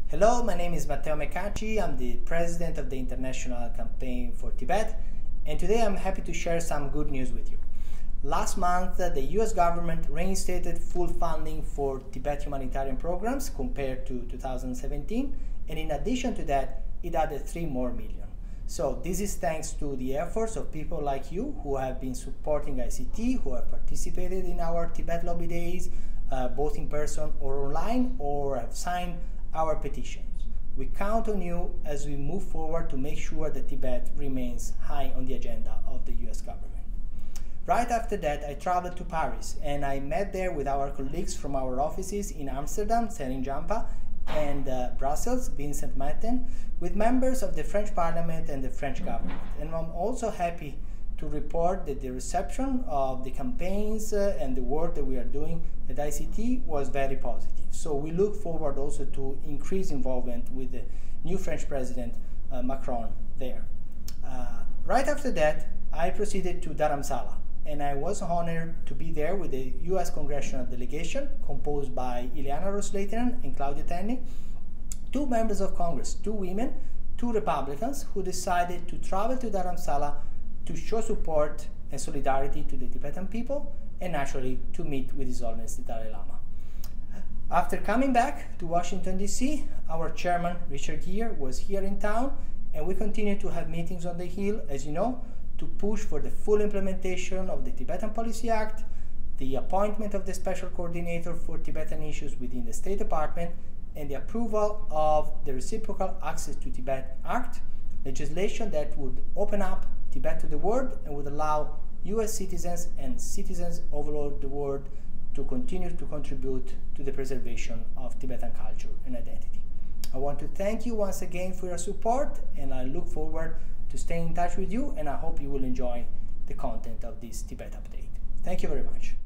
Hello, my name is Matteo Mecacci. I'm the president of the International Campaign for Tibet, and today I'm happy to share some good news with you. Last month, the US government reinstated full funding for Tibet humanitarian programs compared to 2017, and in addition to that, it added 3 more million. So this is thanks to the efforts of people like you who have been supporting ICT, who have participated in our Tibet Lobby Days, both in person or online, or have signed our petitions. We count on you as we move forward to make sure that Tibet remains high on the agenda of the US government. Right after that, I traveled to Paris and I met there with our colleagues from our offices in Amsterdam, Sering Jampa, and Brussels, Vincent Matten, with members of the French Parliament and the French government. And I'm also happy to report that the reception of the campaigns and the work that we are doing at ICT was very positive. So we look forward also to increased involvement with the new French President Macron there. Right after that, I proceeded to Dharamsala, and I was honored to be there with the US congressional delegation composed by Ileana Ros-Lehtinen and Claudia Tenney, 2 members of Congress, 2 women, 2 Republicans who decided to travel to Dharamsala to show support and solidarity to the Tibetan people, and naturally to meet with His Holiness the Dalai Lama. After coming back to Washington, D.C., our chairman, Richard Gere, was here in town, and we continue to have meetings on the Hill, as you know, to push for the full implementation of the Tibetan Policy Act, the appointment of the Special Coordinator for Tibetan Issues within the State Department, and the approval of the Reciprocal Access to Tibet Act, legislation that would open up Tibet to the world and would allow US citizens and citizens all over the world to continue to contribute to the preservation of Tibetan culture and identity. I want to thank you once again for your support, and I look forward to staying in touch with you, and I hope you will enjoy the content of this Tibet update. Thank you very much.